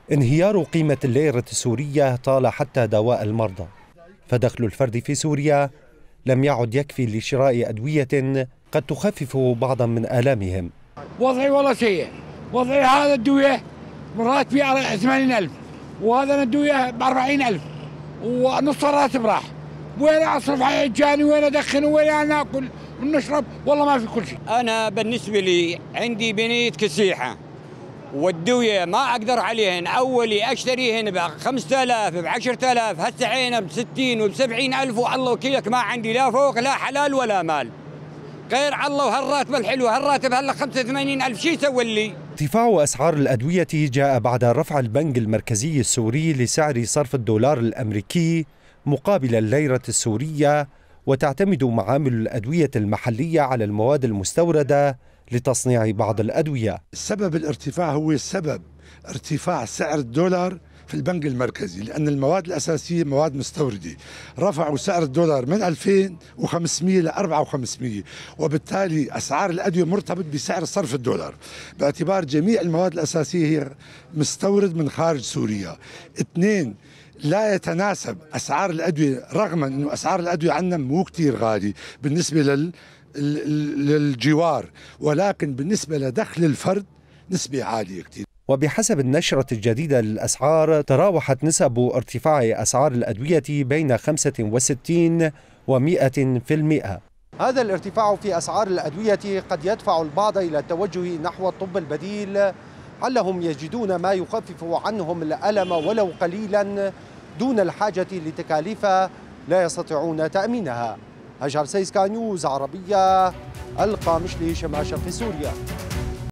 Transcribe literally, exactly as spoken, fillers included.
انهيار قيمة الليرة السورية طال حتى دواء المرضى، فدخل الفرد في سوريا لم يعد يكفي لشراء أدوية قد تخفف بعضا من آلامهم. وضعي والله سيء، وضعي هذا الدوية راتبي ثمانين ألف وهذا الدوية بأربعين ألف ونص الراتب راح، وين أصرف على عجاني وين أدخن وين ناكل ونشرب، والله ما في كل شيء. أنا بالنسبة لي عندي بنية كسيحة والدوية ما أقدر عليهن، أولي أشتريهن ب خمسة آلاف ب عشرة آلاف، هسه عينه ب ستين وب سبعين ألف، والله وكيلك ما عندي لا فوق لا حلال ولا مال غير الله. وهالراتب الحلو هالراتب هلا خمسة وثمانين ألف شو يسوي لي؟ ارتفاع أسعار الأدوية جاء بعد رفع البنك المركزي السوري لسعر صرف الدولار الأمريكي مقابل الليرة السورية، وتعتمد معامل الأدوية المحلية على المواد المستوردة لتصنيع بعض الأدوية. السبب الارتفاع هو السبب ارتفاع سعر الدولار في البنك المركزي، لأن المواد الأساسية مواد مستوردة، رفعوا سعر الدولار من ألفين وخمسمئة ل أربعة آلاف وخمسمئة، وبالتالي أسعار الأدوية مرتبط بسعر صرف الدولار، باعتبار جميع المواد الأساسية هي مستورد من خارج سوريا. اثنين، لا يتناسب أسعار الأدوية، رغم أنه أسعار الأدوية عندنا مو كتير غالي بالنسبة لل للجوار، ولكن بالنسبة لدخل الفرد نسبة عالية كتير. وبحسب النشرة الجديدة للأسعار تراوحت نسب ارتفاع أسعار الأدوية بين خمسة وستين ومئة في المئة. هذا الارتفاع في أسعار الأدوية قد يدفع البعض إلى التوجه نحو الطب البديل، علهم يجدون ما يخفف عنهم الألم ولو قليلا دون الحاجة لتكاليف لا يستطيعون تأمينها. هجر سيسكا نيوز عربية، القامشلي شمال شرق سوريا.